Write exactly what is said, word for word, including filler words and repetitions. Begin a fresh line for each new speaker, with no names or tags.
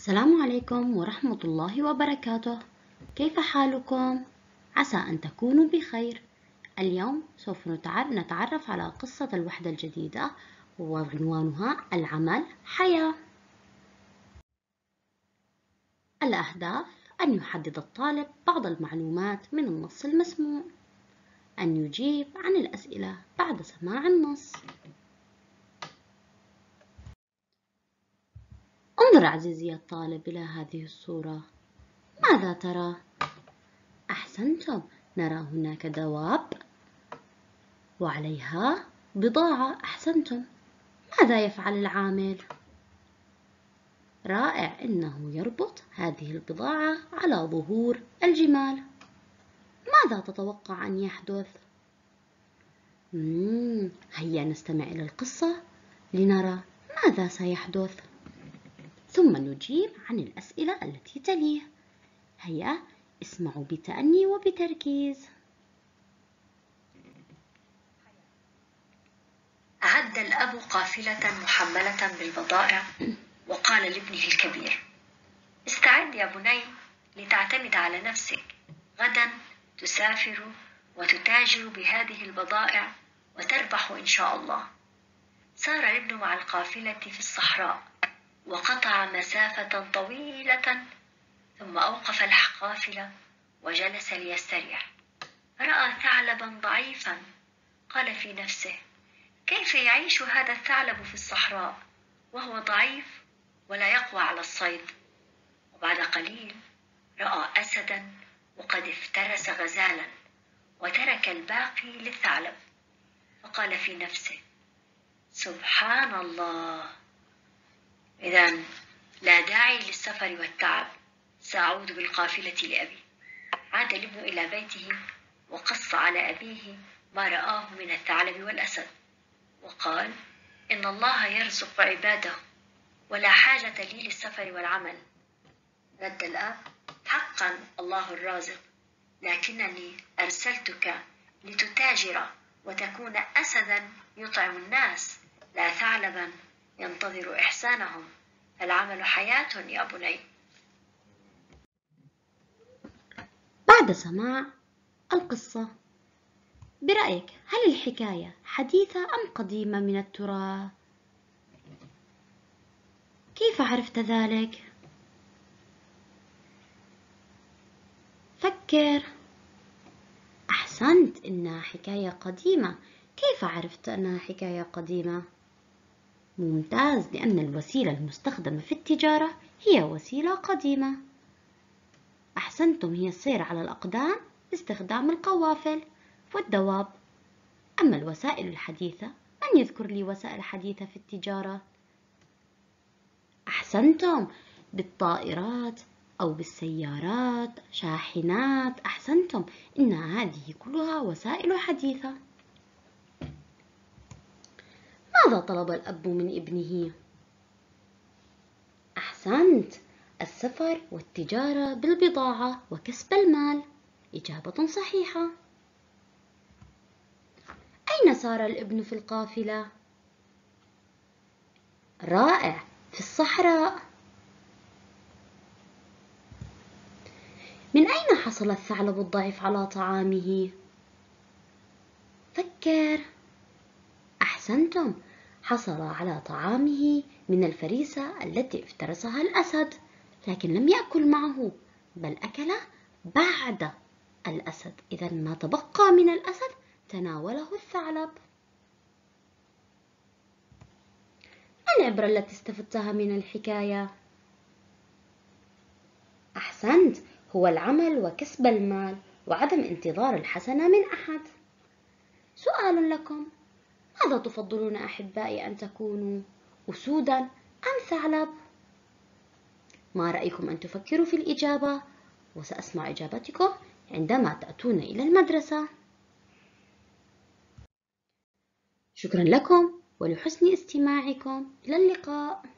السلام عليكم ورحمة الله وبركاته. كيف حالكم؟ عسى أن تكونوا بخير. اليوم سوف نتعرف على قصة الوحدة الجديدة وعنوانها العمل حياة. الأهداف: أن يحدد الطالب بعض المعلومات من النص المسموع، أن يجيب عن الأسئلة بعد سماع النص. انظر عزيزي الطالب إلى هذه الصورة، ماذا ترى؟ أحسنتم، نرى هناك دواب وعليها بضاعة. أحسنتم، ماذا يفعل العامل؟ رائع، إنه يربط هذه البضاعة على ظهور الجمال. ماذا تتوقع أن يحدث؟ مم. هيا نستمع إلى القصة لنرى ماذا سيحدث، ثم نجيب عن الأسئلة التي تليه. هيا اسمعوا بتأني وبتركيز.
أعد الأب قافلة محملة بالبضائع وقال لابنه الكبير: استعد يا بني لتعتمد على نفسك، غدا تسافر وتتاجر بهذه البضائع وتربح إن شاء الله. سار الابن مع القافلة في الصحراء وقطع مسافة طويلة، ثم أوقف القافلة وجلس ليستريح. رأى ثعلبا ضعيفا، قال في نفسه: كيف يعيش هذا الثعلب في الصحراء وهو ضعيف ولا يقوى على الصيد؟ وبعد قليل رأى أسدا وقد افترس غزالا وترك الباقي للثعلب، فقال في نفسه: سبحان الله، إذن لا داعي للسفر والتعب، سأعود بالقافلة لأبي. عاد الابن إلى بيته وقص على أبيه ما رآه من الثعلب والأسد، وقال: إن الله يرزق عباده ولا حاجة لي للسفر والعمل. رد الأب: حقا الله الرازق، لكنني أرسلتك لتتاجر وتكون أسدا يطعم الناس، لا ثعلبا ينتظر إحسانهم. العمل حياة يا بني.
بعد سماع القصة، برأيك هل الحكاية حديثة أم قديمة من التراث؟ كيف عرفت ذلك؟ فكر. أحسنت، إنها حكاية قديمة. كيف عرفت أنها حكاية قديمة؟ ممتاز، لأن الوسيلة المستخدمة في التجارة هي وسيلة قديمة. أحسنتم، هي السير على الأقدام باستخدام القوافل والدواب. أما الوسائل الحديثة، من يذكر لي وسائل حديثة في التجارة؟ أحسنتم، بالطائرات أو بالسيارات، شاحنات. أحسنتم، إن هذه كلها وسائل حديثة. ماذا طلب الأب من ابنه؟ أحسنت، السفر والتجارة بالبضاعة وكسب المال. إجابة صحيحة. أين سار الابن في القافلة؟ رائع، في الصحراء. من أين حصل الثعلب الضعيف على طعامه؟ فكر. أحسنتم، حصل على طعامه من الفريسة التي افترسها الأسد، لكن لم يأكل معه، بل أكل بعد الأسد. إذن ما تبقى من الأسد تناوله الثعلب. ما العبرة التي استفدتها من الحكاية؟ أحسنت، هو العمل وكسب المال وعدم انتظار الحسنة من أحد. سؤال لكم: ماذا تفضلون أحبائي أن تكونوا، أسودا أم ثعلب؟ ما رأيكم أن تفكروا في الإجابة؟ وسأسمع إجابتكم عندما تأتون إلى المدرسة. شكرا لكم ولحسن استماعكم. إلى اللقاء.